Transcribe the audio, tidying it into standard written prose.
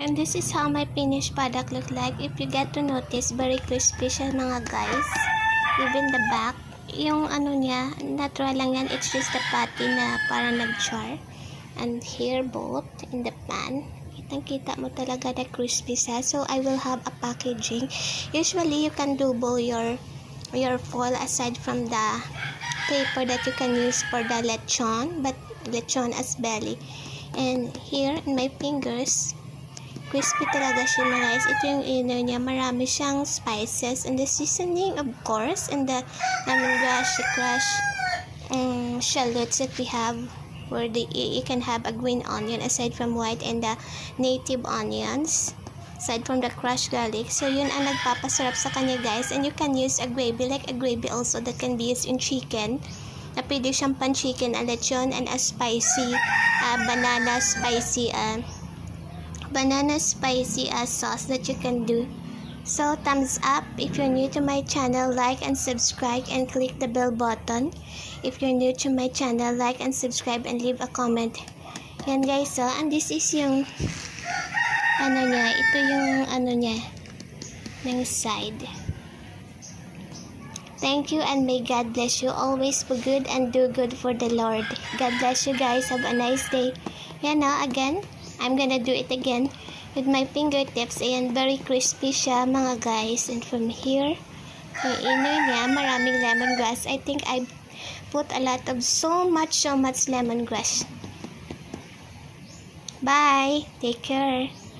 And this is how my finished product look like. If you get to notice, very crispy siya mga guys. Even the back, yung ano niya, natural lang yan. It's just the patty na parang nag-char. And here both in the pan. Kitang-kita mo talaga na crispy siya. So I will have a packaging. Usually you can double your foil aside from the paper that you can use for the lechon, but lechon as belly. And here in my fingers, crispy talaga siya mga guys. Ito yung inner niya. Marami siyang spices. And the seasoning, of course. And the lemongrass, the crushed shallots that we have. Where you can have a green onion aside from white. And the native onions. Aside from the crushed garlic. So yun ang nagpapasarap sa kanya guys. And you can use a gravy. Like a gravy also that can be used in chicken. Na pwede siyang pan-chicken, a lechon, and a spicy, banana spicy sauce that you can do. So thumbs up if you're new to my channel, like and subscribe and click the bell button. If you're new to my channel, like and subscribe and leave a comment. Yan guys, so and this is yung ano niya, ito yung ano niya ng side. Thank you and may God bless you. Always be good and do good for the Lord. God bless you guys. Have a nice day. Yan na, again, I'm gonna do it again with my fingertips. Ayan, very crispy siya mga guys. And from here, yung inner niya, maraming lemongrass. I think I put a lot of so much lemongrass. Bye! Take care!